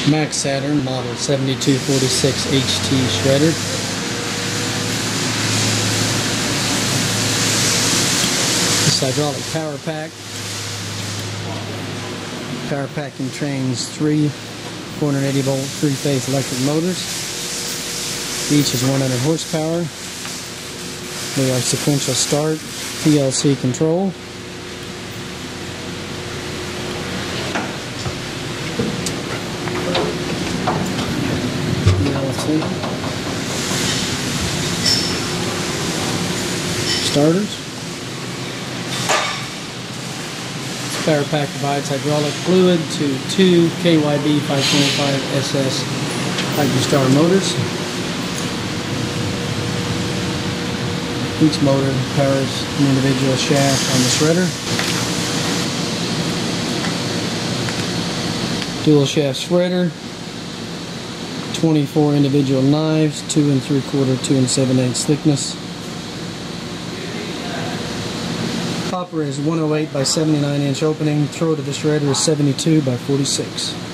Max Saturn model 7246 HT shredder. This hydraulic power pack. Power pack contains 3 480 volt 3-phase electric motors. Each is 100 horsepower. They are sequential start, PLC control. Starters. This power pack provides hydraulic fluid to 2 KYB 525 SS Hydrostar motors. Each motor powers an individual shaft on the shredder. Dual shaft shredder. 24 individual knives, 2 3/4, 2 7/8 thickness. Copper is 108 by 79 inch opening. Throat of the shredder is 72 by 46.